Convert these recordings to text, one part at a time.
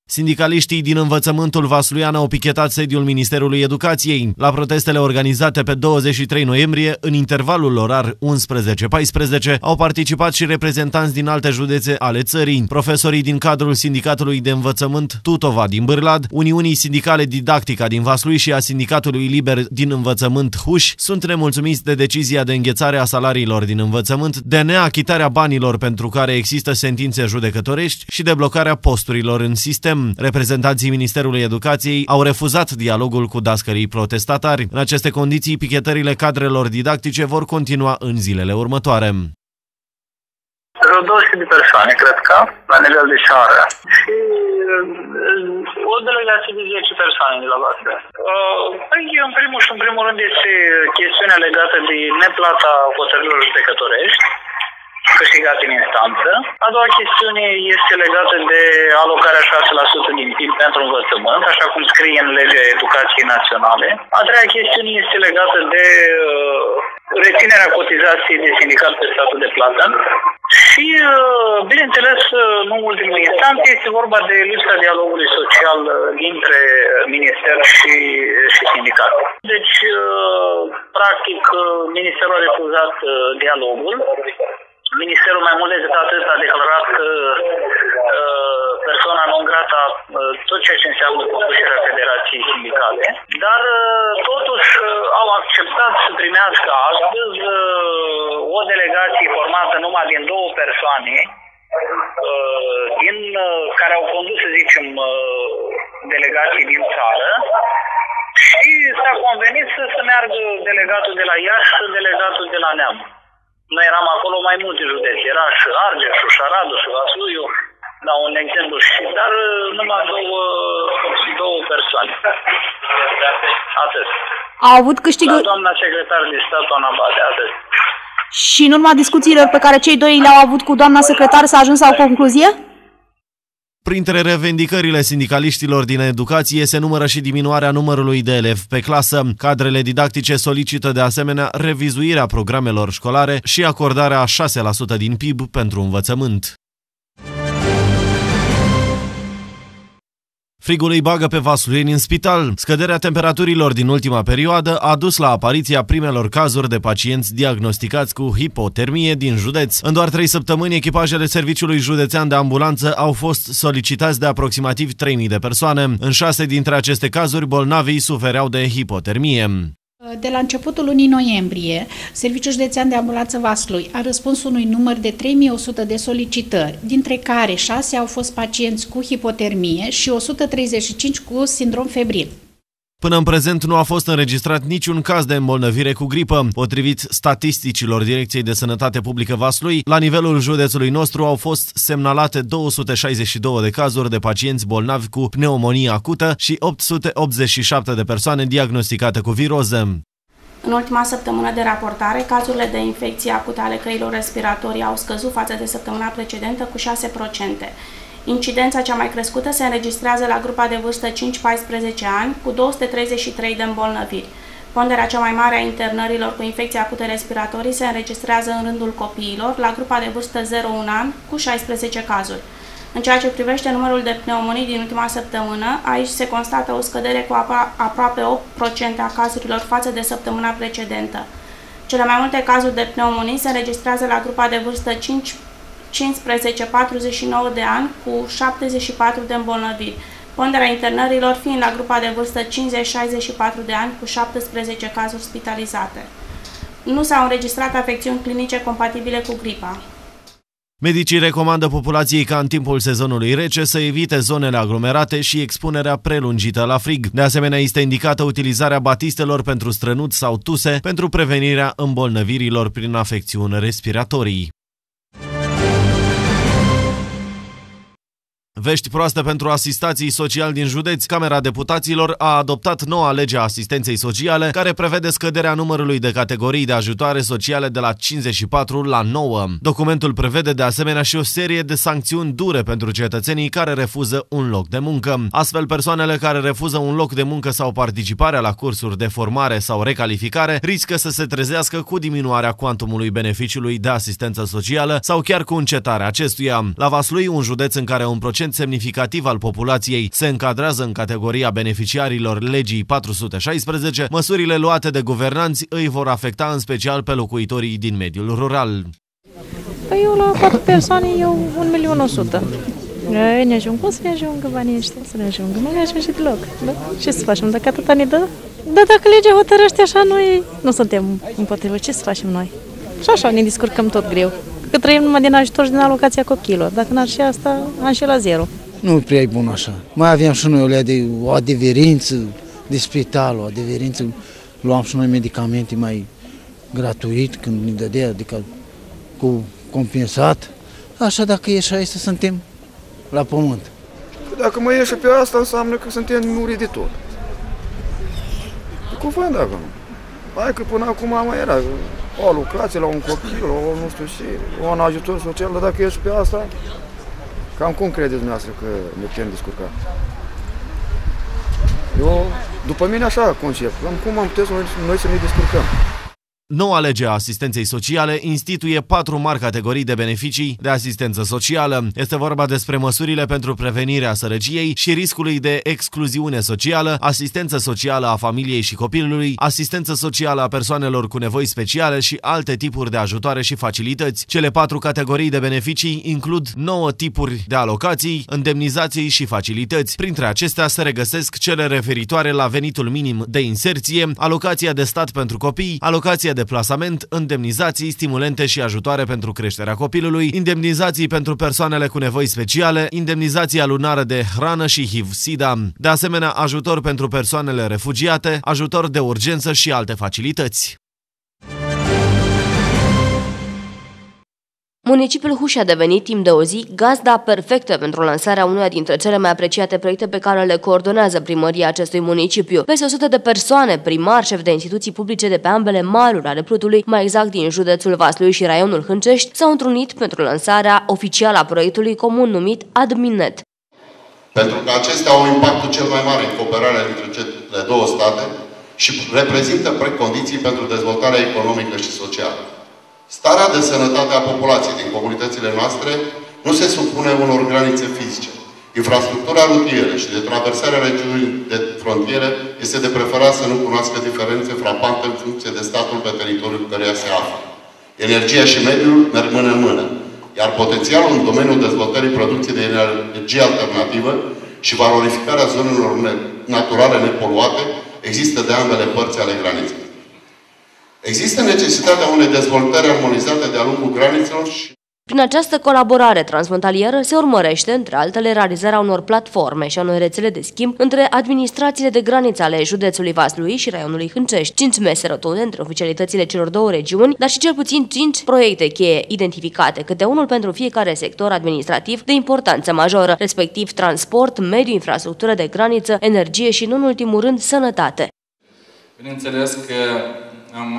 Sindicaliștii din învățământul vasluian au pichetat sediul Ministerului Educației. La protestele organizate pe 23 noiembrie, în intervalul orar 11-14, au participat și reprezentanți din alte județe ale țării. Profesorii din cadrul Sindicatului de Învățământ Tutova din Bârlad, Uniunii Sindicale Didactica din Vaslui și a Sindicatului Liber din Învățământ Huș sunt nemulțumiți de decizia de înghețare a salariilor din învățământ, de neachitarea banilor pentru care există sentințe judecătorești și de blocarea posturilor în sistem. Reprezentanții Ministerului Educației au refuzat dialogul cu dascării protestatari. În aceste condiții, pichetările cadrelor didactice vor continua în zilele următoare. Vreo 200 de persoane, cred că, la nivel de țară. Și o delegație de 10 persoane de la Vaslui. Păi, în primul rând, este chestiunea legată de neplata hotărârilor judecătorești câștigate în instanță. A doua chestiune este legată de alocarea 6% din PIB pentru învățământ, așa cum scrie în legea Educației Naționale. A treia chestiune este legată de reținerea cotizației de sindicat pe statul de plată. Și, bineînțeles, nu în ultimul instant, este vorba de lipsa dialogului social dintre minister și sindicat. Deci, practic, ministerul a refuzat dialogul. Ministerul, mai mult decât atât, a declarat că persoana non grata tot ceea ce înseamnă conducerea Federației Sindicale, dar totuși au acceptat să primească astăzi o delegație formată numai din 2 persoane, care au condus, să zicem, delegații din țară, și s-a convenit să meargă delegatul de la Iași și delegatul de la Neam. Noi eram acolo mai multe județe, era și Argeșul, și Aradul, și Vasluiu, dau un exemplu, dar numai două persoane. Atât. Au avut câștiguri... La doamna secretar de stat, Ana Bade, atât. Și în urma discuțiilor pe care cei doi le-au avut cu doamna secretar s-a ajuns la o concluzie? Printre revendicările sindicaliștilor din educație se numără și diminuarea numărului de elevi pe clasă. Cadrele didactice solicită de asemenea revizuirea programelor școlare și acordarea a 6% din PIB pentru învățământ. Frigul îi bagă pe vasluieni în spital. Scăderea temperaturilor din ultima perioadă a dus la apariția primelor cazuri de pacienți diagnosticați cu hipotermie din județ. În doar 3 săptămâni, echipajele Serviciului Județean de Ambulanță au fost solicitați de aproximativ 3.000 de persoane. În 6 dintre aceste cazuri, bolnavii sufereau de hipotermie. De la începutul lunii noiembrie, Serviciul Județean de Ambulanță Vaslui a răspuns unui număr de 3.100 de solicitări, dintre care 6 au fost pacienți cu hipotermie și 135 cu sindrom febril. Până în prezent nu a fost înregistrat niciun caz de îmbolnăvire cu gripă. Potrivit statisticilor Direcției de Sănătate Publică Vaslui, la nivelul județului nostru au fost semnalate 262 de cazuri de pacienți bolnavi cu pneumonie acută și 887 de persoane diagnosticate cu viroză. În ultima săptămână de raportare, cazurile de infecție acută ale căilor respiratorii au scăzut față de săptămâna precedentă cu 6%. Incidența cea mai crescută se înregistrează la grupa de vârstă 5-14 ani, cu 233 de îmbolnăviri. Ponderea cea mai mare a internărilor cu infecții acute respiratorii se înregistrează în rândul copiilor, la grupa de vârstă 0-1 an, cu 16 cazuri. În ceea ce privește numărul de pneumonii din ultima săptămână, aici se constată o scădere cu aproape 8% a cazurilor față de săptămâna precedentă. Cele mai multe cazuri de pneumonii se înregistrează la grupa de vârstă 15-49 de ani, cu 74 de îmbolnăviri, ponderea internărilor fiind la grupa de vârstă 50-64 de ani, cu 17 cazuri spitalizate. Nu s-au înregistrat afecțiuni clinice compatibile cu gripa. Medicii recomandă populației ca în timpul sezonului rece să evite zonele aglomerate și expunerea prelungită la frig. De asemenea, este indicată utilizarea batistelor pentru strănut sau tuse pentru prevenirea îmbolnăvirilor prin afecțiuni respiratorii. Vești proaste pentru asistații sociali din județ. Camera Deputaților a adoptat noua lege a asistenței sociale, care prevede scăderea numărului de categorii de ajutoare sociale de la 54 la 9. Documentul prevede de asemenea și o serie de sancțiuni dure pentru cetățenii care refuză un loc de muncă. Astfel, persoanele care refuză un loc de muncă sau participarea la cursuri de formare sau recalificare riscă să se trezească cu diminuarea cuantumului beneficiului de asistență socială sau chiar cu încetarea acestuia. La Vaslui, un județ în care un procent procent semnificativ al populației se încadrează în categoria beneficiarilor legii 416, măsurile luate de guvernanți îi vor afecta în special pe locuitorii din mediul rural. Păi eu la 4 persoane, eu 1.100.000. Ne ajung, cum să ne ajungă banii ăștia? Să ne ajungă, nu ne ajunge deloc. Da? Ce să facem, dacă atâta ne dă? Dar dacă legea hotărăște așa, noi nu suntem împotrivă, ce să facem noi? Și așa ne descurcăm tot greu. Că trăim numai din ajutor și din alocația copiilor. Dacă n-ar și asta, am și la zero. Nu prea e bun așa. Mai aveam și noi o adeverință de spital, o adeverință. Luam și noi medicamente mai gratuit când ne dădea, adică cu compensat. Așa dacă e așa, este să suntem la pământ. Dacă mă ieși pe asta, înseamnă că suntem muri de tot. De cuvânt, dacă nu. Hai că până acum mai era o alocație la un copil, o nu știu ce, un ajutor social, dar dacă ieși pe asta, cam cum credeți dumneavoastră că ne putem descurca? Eu, după mine așa concep, cum am putea noi să ne descurcăm? Noua lege a asistenței sociale instituie 4 mari categorii de beneficii de asistență socială. Este vorba despre măsurile pentru prevenirea sărăciei și riscului de excluziune socială, asistență socială a familiei și copilului, asistență socială a persoanelor cu nevoi speciale și alte tipuri de ajutoare și facilități. Cele 4 categorii de beneficii includ 9 tipuri de alocații, indemnizații și facilități. Printre acestea se regăsesc cele referitoare la venitul minim de inserție, alocația de stat pentru copii, alocația de plasament, indemnizații, stimulente și ajutoare pentru creșterea copilului, indemnizații pentru persoanele cu nevoi speciale, indemnizația lunară de hrană și HIV-SIDA, de asemenea ajutor pentru persoanele refugiate, ajutor de urgență și alte facilități. Municipiul Huș a devenit timp de o zi gazda perfectă pentru lansarea unuia dintre cele mai apreciate proiecte pe care le coordonează primăria acestui municipiu. Peste 100 de persoane, primari, șefi de instituții publice de pe ambele maluri ale Prutului, mai exact din județul Vaslui și raionul Hâncești, s-au întrunit pentru lansarea oficială a proiectului comun numit AdminNet. Pentru că acestea au impactul cel mai mare în cooperarea dintre cele două state și reprezintă precondiții pentru dezvoltarea economică și socială. Starea de sănătate a populației din comunitățile noastre nu se supune unor granițe fizice. Infrastructura rutieră și de traversarea regiunii de frontiere este de preferat să nu cunoască diferențe frapante în funcție de statul pe teritoriul căreia se află. Energia și mediul merg mână în mână, iar potențialul în domeniul dezvoltării producției de energie alternativă și valorificarea zonelor naturale nepoluate există de ambele părți ale graniței. Există necesitatea unei dezvoltări armonizate de-a lungul granițelor și... Prin această colaborare transfrontalieră se urmărește, între altele, realizarea unor platforme și a unor rețele de schimb între administrațiile de graniță ale județului Vaslui și raionului Hâncești, 5 mese rotunde între oficialitățile celor două regiuni, dar și cel puțin 5 proiecte cheie identificate, câte unul pentru fiecare sector administrativ de importanță majoră, respectiv transport, mediu, infrastructură de graniță, energie și, nu în ultimul rând, sănătate. Bineînțeles că am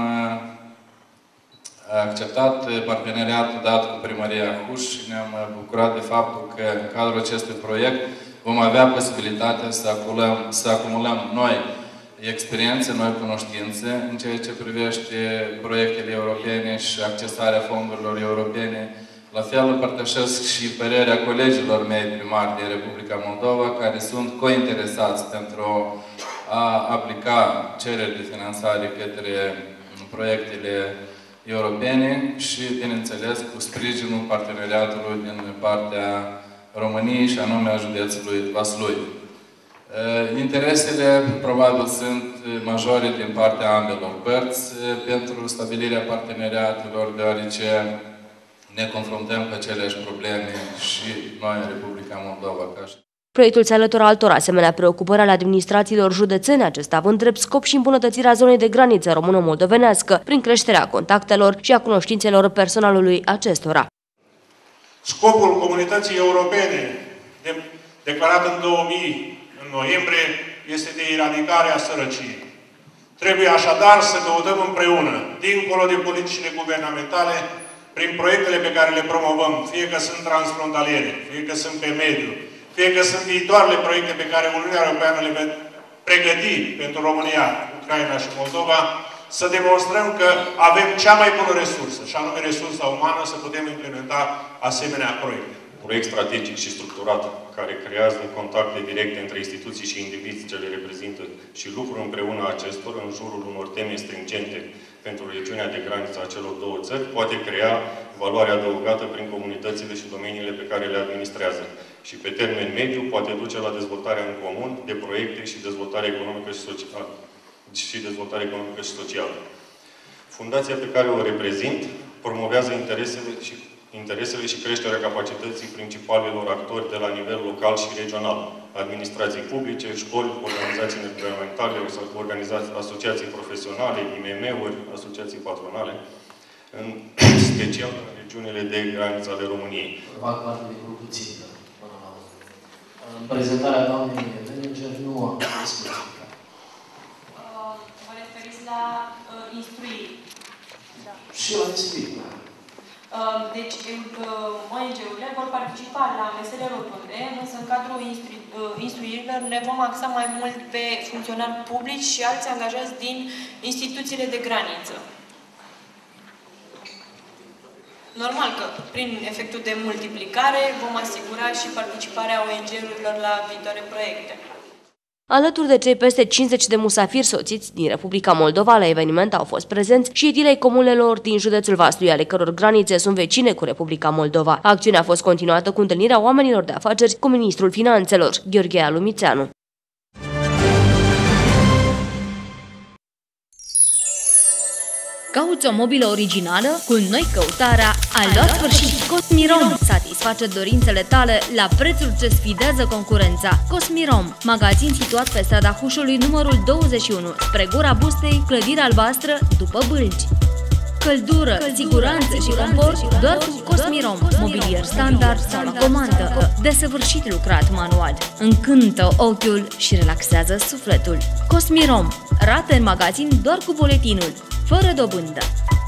acceptat parteneriatul dat cu Primăria Huș și ne-am bucurat de faptul că în cadrul acestui proiect vom avea posibilitatea să acumulăm noi experiențe, noi cunoștințe în ceea ce privește proiectele europene și accesarea fondurilor europene. La fel împărtășesc și părerea colegilor mei primari din Republica Moldova, care sunt cointeresați pentru a aplica cereri de finanțare către proiectele europene și, bineînțeles, cu sprijinul parteneriatului din partea României și anume a județului Vaslui. Interesele probabil sunt majore din partea ambelor părți pentru stabilirea parteneriatelor, deoarece ne confruntăm cu aceleași probleme și noi în Republica Moldova. Proiectul se alătură altor asemenea preocupări ale administrațiilor județene, acesta având drept scop și îmbunătățirea zonei de graniță română-moldovenească, prin creșterea contactelor și a cunoștințelor personalului acestora. Scopul Comunității Europene, declarat în 2000, în noiembrie, este de eradicarea sărăciei. Trebuie așadar să căutăm împreună, dincolo de politicile guvernamentale, prin proiectele pe care le promovăm, fie că sunt transfrontaliere, fie că sunt pe mediu, fie că sunt viitoarele proiecte pe care Uniunea Europeană le va pregăti pentru România, Ucraina și Moldova, să demonstrăm că avem cea mai bună resursă, și anume resursa umană, să putem implementa asemenea proiecte. proiect strategic și structurat care creează contacte directe între instituții și indivizi ce le reprezintă și lucru împreună acestor în jurul unor teme stringente pentru regiunea de graniță a celor două țări, poate crea valoare adăugată prin comunitățile și domeniile pe care le administrează. Și pe termen mediu poate duce la dezvoltarea în comun de proiecte și dezvoltare economică și socială. Fundația pe care o reprezint promovează interesele și creșterea capacității principalilor actori de la nivel local și regional, administrații publice, școli, organizații neguvernamentale, asociații profesionale, IMM-uri, asociații patronale, în special în regiunile de graniță ale României. Fac parte de grupul țintă. În prezentarea doamnei manager nu am specificat. Vă referiți la instruiri? Da. Și la instruiri. Deci, ONG-urile vor participa la mesele rotunde, însă în cadrul instruirilor ne vom axa mai mult pe funcționari publici și alți angajați din instituțiile de graniță. Normal că, prin efectul de multiplicare, vom asigura și participarea ONG-urilor la viitoare proiecte. Alături de cei peste 50 de musafiri soțiți din Republica Moldova, la eveniment au fost prezenți și edilei comunelor din județul Vaslui, ale căror granițe sunt vecine cu Republica Moldova. Acțiunea a fost continuată cu întâlnirea oamenilor de afaceri cu ministrul finanțelor, Gheorghe Alumițeanu. Cauți o mobilă originală? Cu noi căutarea a luat sfârșit. Cosmirom satisface dorințele tale la prețuri ce sfidează concurența. Cosmirom, magazin situat pe strada Hușului numărul 21, spre Gura Bustei, clădirea albastră după Bâlci. Căldură, siguranță și confort doar cu Cosmirom, mobilier standard sau la comandă, desăvârșit lucrat manual. Încântă ochiul și relaxează sufletul. Cosmirom, rate în magazin doar cu buletinul, fără dobândă.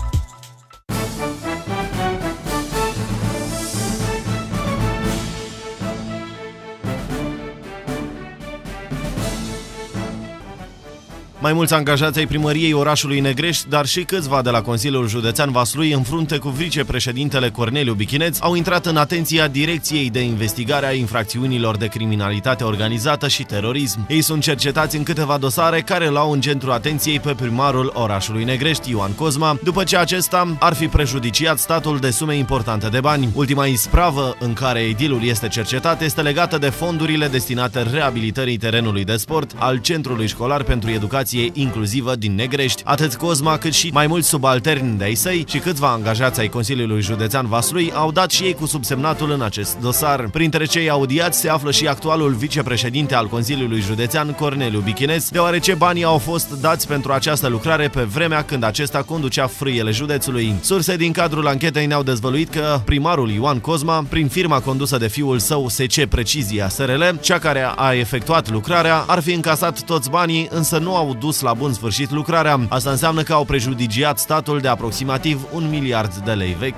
Mai mulți angajați ai primăriei orașului Negrești, dar și câțiva de la Consiliul Județean Vaslui, în frunte cu vicepreședintele Corneliu Bichineț, au intrat în atenția Direcției de Investigare a Infracțiunilor de Criminalitate Organizată și Terorism. Ei sunt cercetați în câteva dosare care l-au în centrul atenției pe primarul orașului Negrești, Ioan Cozma, după ce acesta ar fi prejudiciat statul de sume importante de bani. Ultima ispravă în care edilul este cercetat este legată de fondurile destinate reabilitării terenului de sport al Centrului Școlar pentru Educație Inclusivă din Negrești. Atât Cozma cât și mai mulți subalterni de-ai săi și câțiva angajați ai Consiliului Județean Vaslui au dat și ei cu subsemnatul în acest dosar. Printre cei audiați se află și actualul vicepreședinte al Consiliului Județean, Corneliu Bichineț, deoarece banii au fost dați pentru această lucrare pe vremea când acesta conducea frâiele județului. Surse din cadrul anchetei ne-au dezvăluit că primarul Ioan Cozma, prin firma condusă de fiul său SC Precizia SRL, cea care a efectuat lucrarea, ar fi încasat toți banii, însă nu au dus la bun sfârșit lucrarea. Asta înseamnă că au prejudiciat statul de aproximativ 1 miliard de lei vechi.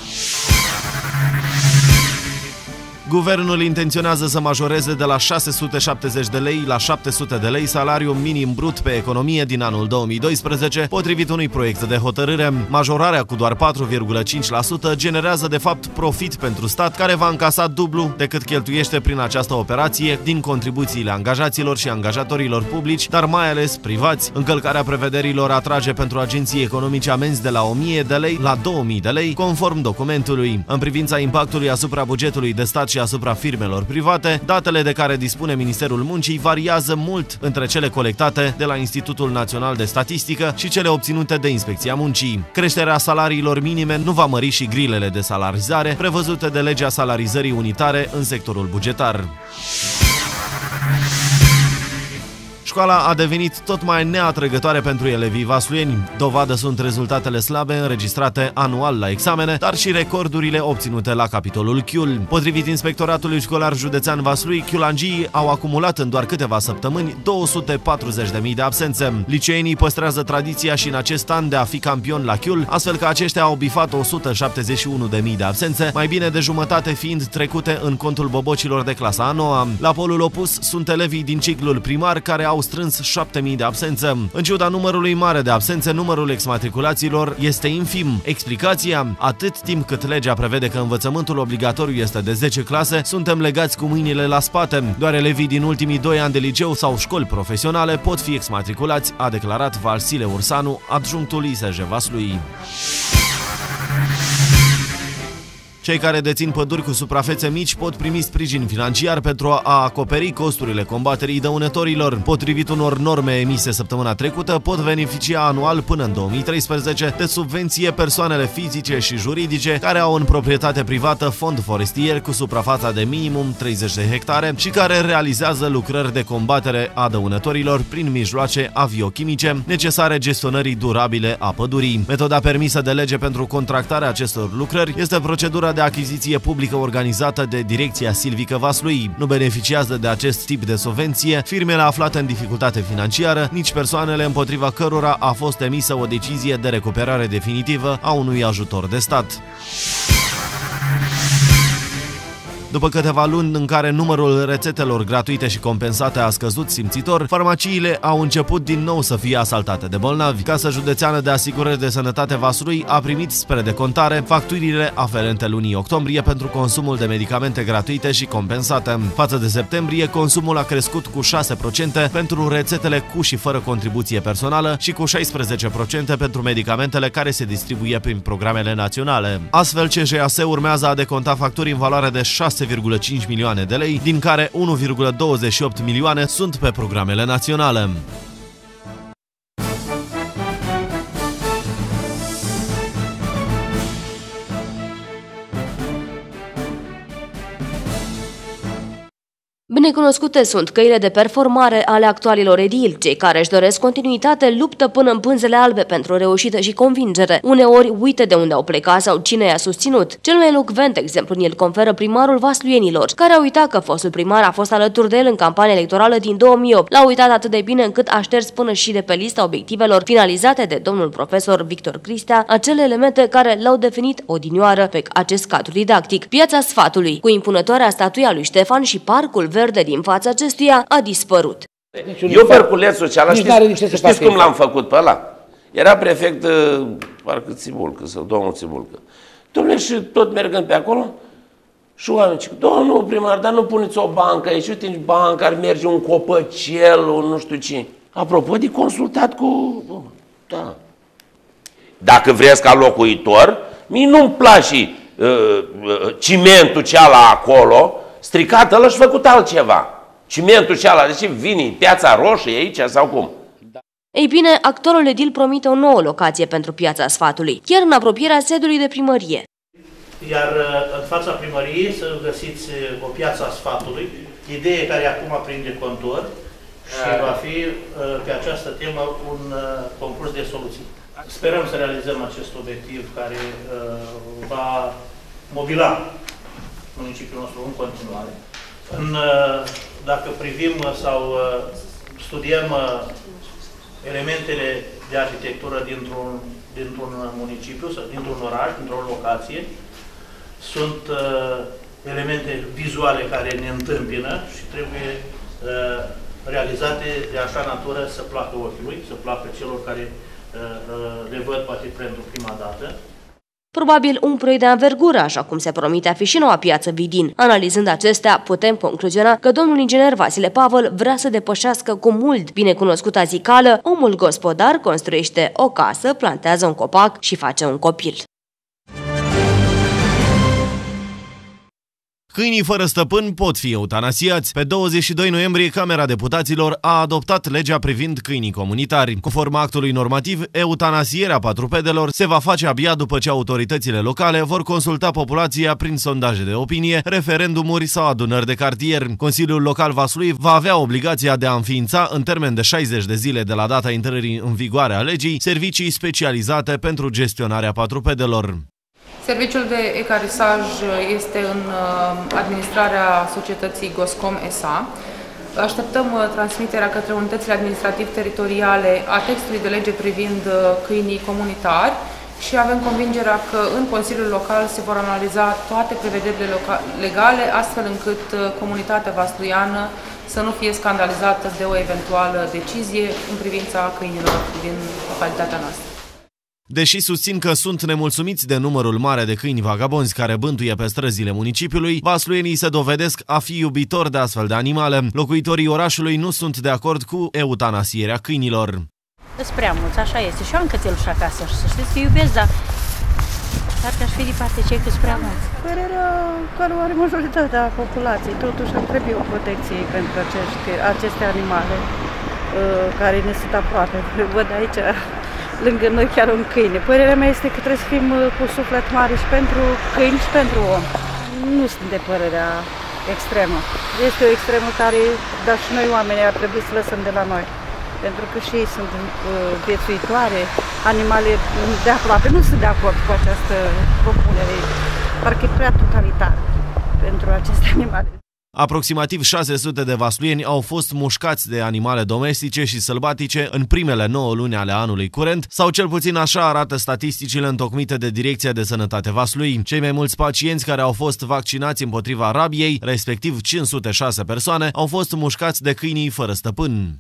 Guvernul intenționează să majoreze de la 670 de lei la 700 de lei salariul minim brut pe economie din anul 2012, potrivit unui proiect de hotărâre. Majorarea cu doar 4,5% generează de fapt profit pentru stat, care va încasa dublu decât cheltuiește prin această operație din contribuțiile angajaților și angajatorilor publici, dar mai ales privați. Încălcarea prevederilor atrage pentru agenții economice amenzi de la 1000 de lei la 2000 de lei, conform documentului. În privința impactului asupra bugetului de stat și asupra firmelor private, datele de care dispune Ministerul Muncii variază mult între cele colectate de la Institutul Național de Statistică și cele obținute de Inspecția Muncii. Creșterea salariilor minime nu va mări și grilele de salarizare prevăzute de legea salarizării unitare în sectorul bugetar. Școala a devenit tot mai neatrăgătoare pentru elevii vasluieni. Dovadă sunt rezultatele slabe înregistrate anual la examene, dar și recordurile obținute la capitolul Chiul. Potrivit Inspectoratului Școlar Județean Vaslui, chiulangii au acumulat în doar câteva săptămâni 240.000 de absențe. Liceenii păstrează tradiția și în acest an de a fi campioni la Chiul, astfel că aceștia au bifat 171.000 de absențe, mai bine de jumătate fiind trecute în contul bobocilor de clasa a 9-a. La polul opus sunt elevii din ciclul primar care au strâns 7.000 de absențe. În ciuda numărului mare de absențe, numărul exmatriculaților este infim. Explicația? Atât timp cât legea prevede că învățământul obligatoriu este de 10 clase, suntem legați cu mâinile la spate. Doar elevii din ultimii 2 ani de liceu sau școli profesionale pot fi exmatriculați, a declarat Valsile Ursanu, adjunctul ISJ Vaslui. Cei care dețin păduri cu suprafețe mici pot primi sprijin financiar pentru a acoperi costurile combaterii dăunătorilor. Potrivit unor norme emise săptămâna trecută, pot beneficia anual până în 2013 de subvenție persoanele fizice și juridice care au în proprietate privată fond forestier cu suprafața de minimum 30 de hectare și care realizează lucrări de combatere a dăunătorilor prin mijloace aviochimice necesare gestionării durabile a pădurii. Metoda permisă de lege pentru contractarea acestor lucrări este procedura de achiziție publică organizată de Direcția Silvică Vaslui. Nu beneficiază de acest tip de subvenție firmele aflate în dificultate financiară, nici persoanele împotriva cărora a fost emisă o decizie de recuperare definitivă a unui ajutor de stat. După câteva luni în care numărul rețetelor gratuite și compensate a scăzut simțitor, farmaciile au început din nou să fie asaltate de bolnavi. Casa Județeană de Asigurări de Sănătate Vaslui a primit spre decontare facturile aferente lunii octombrie pentru consumul de medicamente gratuite și compensate. Față de septembrie, consumul a crescut cu 6% pentru rețetele cu și fără contribuție personală și cu 16% pentru medicamentele care se distribuie prin programele naționale. Astfel, CJAS urmează a deconta facturi în valoare de 6,5 milioane de lei, din care 1,28 milioane sunt pe programele naționale. Binecunoscute sunt căile de performare ale actualilor edili. Cei care își doresc continuitate luptă până în pânzele albe pentru reușită și convingere. Uneori uită de unde au plecat sau cine i-a susținut. Cel mai elocvent exemplu ni-l conferă primarul vasluienilor, care a uitat că fostul primar a fost alături de el în campania electorală din 2008. L-a uitat atât de bine încât a șters până și de pe lista obiectivelor finalizate de domnul profesor Victor Cristea acele elemente care l-au definit odinioară pe acest cadru didactic. Piața Sfatului, cu impunătoarea statuia lui Ștefan și parcul verde din fața acestuia, a dispărut. Eu perculețul ăla, știți cum l-am făcut pe ăla? Era prefect, parcă Țibulcă, sau domnul Țibulcă. Dom'le, și tot mergând pe acolo, și oamenii zic, domnul primar, dar nu puneți o bancă aici, uite, în bancă ar merge un copăcel, un nu știu ce. Apropo de consultat cu... Da. Dacă vreți ca locuitor, mie nu-mi place cimentul ceala acolo, stricat, ăla și făcut altceva. Cimentul ceala, deci vine Piața Roșie aici sau cum? Ei bine, actorul edil promite o nouă locație pentru Piața Sfatului, chiar în apropierea sediului de primărie. Iar în fața primăriei să găsiți o Piața Sfatului, idee care acum prinde contur și va fi pe această temă un concurs de soluții. Sperăm să realizăm acest obiectiv care va mobila municipiul nostru în continuare. Dacă privim sau studiem elementele de arhitectură dintr-un municipiu sau dintr-un oraș, dintr-o locație, sunt elemente vizuale care ne întâmpină și trebuie realizate de așa natură să placă ochiului, să placă celor care le văd poate pentru prima dată. Probabil un proiect de anvergură, așa cum se promite a fi și noua piață Vidin. Analizând acestea, putem concluziona că domnul inginer Vasile Pavel vrea să depășească cu mult binecunoscuta zicală: omul gospodar construiește o casă, plantează un copac și face un copil. Câinii fără stăpân pot fi eutanasiați. Pe 22 noiembrie, Camera Deputaților a adoptat legea privind câinii comunitari. Conform actului normativ, eutanasierea patrupedelor se va face abia după ce autoritățile locale vor consulta populația prin sondaje de opinie, referendumuri sau adunări de cartier. Consiliul Local Vaslui va avea obligația de a înființa, în termen de 60 de zile de la data intrării în vigoare a legii, servicii specializate pentru gestionarea patrupedelor. Serviciul de ecarisaj este în administrarea societății Goscom SA. Așteptăm transmiterea către unitățile administrativ-teritoriale a textului de lege privind câinii comunitari și avem convingerea că în Consiliul Local se vor analiza toate prevederile legale, astfel încât comunitatea vasluiană să nu fie scandalizată de o eventuală decizie în privința câinilor din localitatea noastră. Deși susțin că sunt nemulțumiți de numărul mare de câini vagabonzi care bântuie pe străzile municipiului, vasluienii se dovedesc a fi iubitori de astfel de animale. Locuitorii orașului nu sunt de acord cu eutanasierea câinilor. Sunt prea mulți, așa este. Și eu am cățeluși acasă și să știți că iubesc, dar parcă aș fi departe cei că sunt prea mulți. Părerea care o are majoritatea populației, totuși trebuie o protecție pentru aceste animale care ne sunt aproape. Văd aici lângă noi chiar un câine. Părerea mea este că trebuie să fim cu suflet mare și pentru câini și pentru om. Nu sunt de părerea extremă. Este o extremă care, dar și noi oamenii ar trebui să lăsăm de la noi. Pentru că și ei sunt viețuitoare, animale de aproape. Nu sunt de acord cu această propunere. Parcă e prea totalitară pentru aceste animale. Aproximativ 600 de vasluieni au fost mușcați de animale domestice și sălbatice în primele 9 luni ale anului curent, sau cel puțin așa arată statisticile întocmite de Direcția de Sănătate Vaslui. Cei mai mulți pacienți care au fost vaccinați împotriva rabiei, respectiv 506 persoane, au fost mușcați de câinii fără stăpân.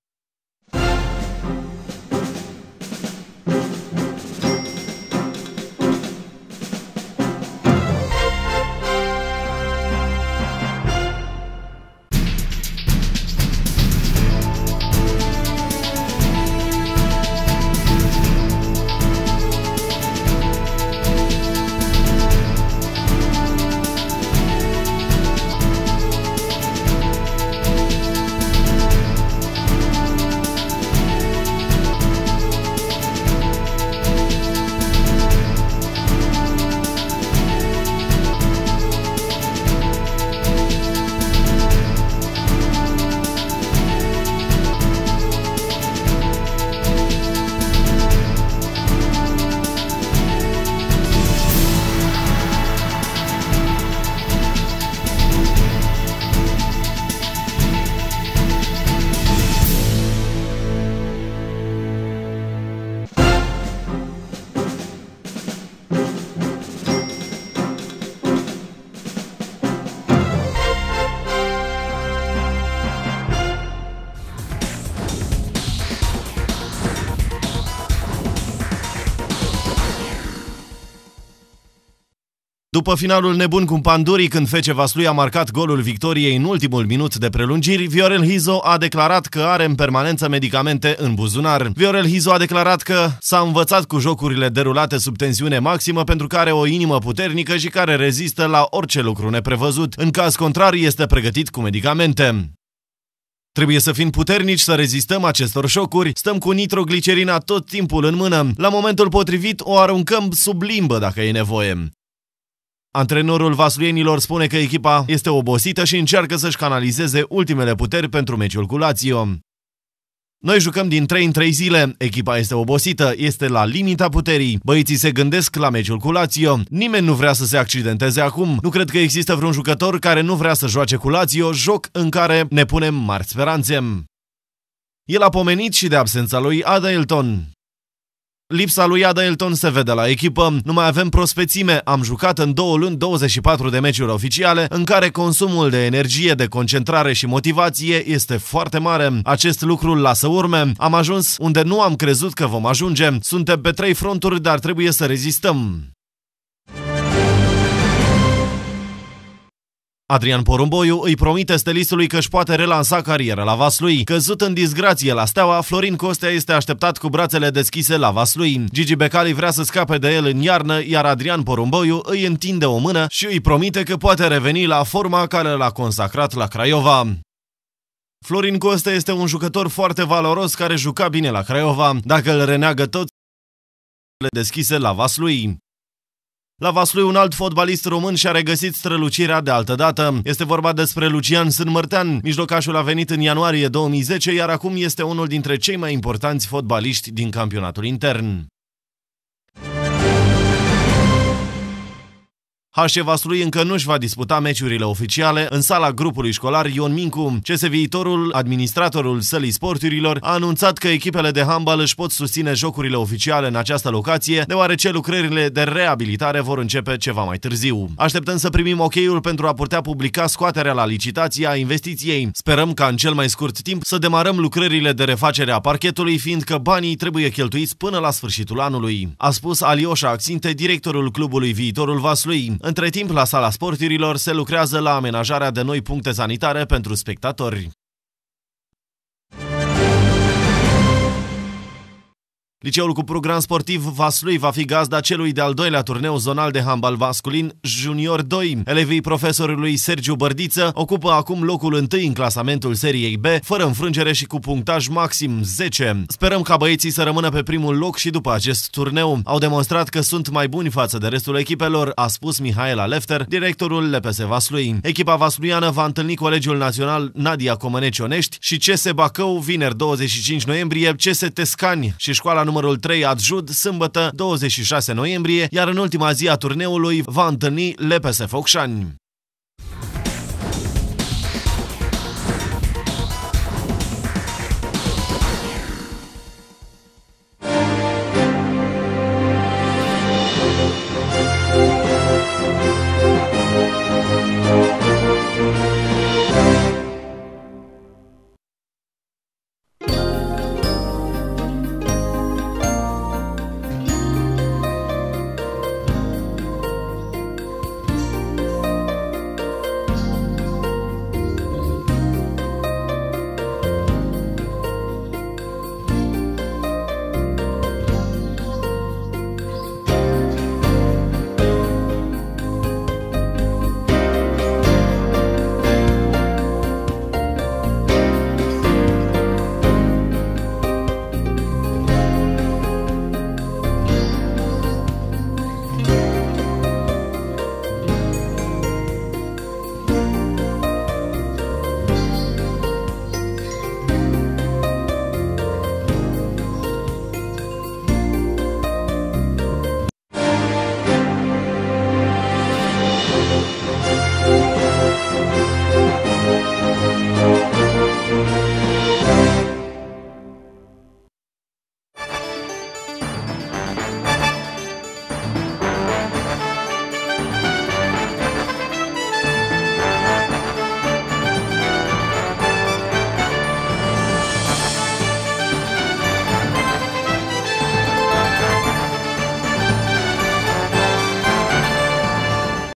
După finalul nebun cu Pandurii, când FC Vaslui a marcat golul victoriei în ultimul minut de prelungiri, Viorel Hizo a declarat că are în permanență medicamente în buzunar. Viorel Hizo a declarat că s-a învățat cu jocurile derulate sub tensiune maximă pentru că are o inimă puternică și care rezistă la orice lucru neprevăzut. În caz contrar, este pregătit cu medicamente. Trebuie să fim puternici să rezistăm acestor șocuri, stăm cu nitroglicerina tot timpul în mână. La momentul potrivit o aruncăm sub limbă dacă e nevoie. Antrenorul vasluienilor spune că echipa este obosită și încearcă să-și canalizeze ultimele puteri pentru meciul cu Lazio. Noi jucăm din 3 în 3 zile, echipa este obosită, este la limita puterii. Băieții se gândesc la meciul cu Lazio. Nimeni nu vrea să se accidenteze acum. Nu cred că există vreun jucător care nu vrea să joace cu Lazio, joc în care ne punem mari speranțe. El a pomenit și de absența lui Adailton. Lipsa lui Adailton se vede la echipă, nu mai avem prospețime, am jucat în 2 luni 24 de meciuri oficiale în care consumul de energie, de concentrare și motivație este foarte mare. Acest lucru lasă urme, am ajuns unde nu am crezut că vom ajunge, suntem pe 3 fronturi, dar trebuie să rezistăm. Adrian Porumboiu îi promite stelistului că își poate relansa cariera la Vaslui. Căzut în disgrație la Steaua, Florin Costea este așteptat cu brațele deschise la Vaslui. Gigi Becali vrea să scape de el în iarnă, iar Adrian Porumboiu îi întinde o mână și îi promite că poate reveni la forma care l-a consacrat la Craiova. Florin Costea este un jucător foarte valoros care juca bine la Craiova. Dacă îl reneagă toți, deschise la Vaslui. La Vaslui, un alt fotbalist român și-a regăsit strălucirea de altă dată. Este vorba despre Lucian Sânmărtean. Mijlocașul a venit în ianuarie 2010, iar acum este unul dintre cei mai importanți fotbaliști din campionatul intern. HC Vaslui încă nu-și va disputa meciurile oficiale în sala grupului școlar Ion Mincu. CS Viitorul, administratorul sălii sporturilor, a anunțat că echipele de handbal își pot susține jocurile oficiale în această locație, deoarece lucrările de reabilitare vor începe ceva mai târziu. Așteptăm să primim ok-ul pentru a putea publica scoaterea la licitație a investiției. Sperăm ca în cel mai scurt timp să demarăm lucrările de refacere a parchetului, fiindcă banii trebuie cheltuiți până la sfârșitul anului, a spus Alioșa Axinte, directorul clubului Viitorul Vaslui. Între timp, la sala sporturilor se lucrează la amenajarea de noi puncte sanitare pentru spectatori. Liceul cu program sportiv Vaslui va fi gazda celui de-al doilea turneu zonal de handbal masculin Junior 2. Elevii profesorului Sergiu Bărdiță ocupă acum locul 1 în clasamentul seriei B, fără înfrângere și cu punctaj maxim 10. Sperăm ca băieții să rămână pe primul loc și după acest turneu. Au demonstrat că sunt mai buni față de restul echipelor, a spus Mihaela Lefter, directorul LPS Vaslui. Echipa vasluiană va întâlni Colegiul Național Nadia Comăneci Onești și CS Bacău vineri 25 noiembrie, CS Tescani și școala numărul 3 Adjud sâmbătă 26 noiembrie, iar în ultima zi a turneului va întâlni LPS Focșani.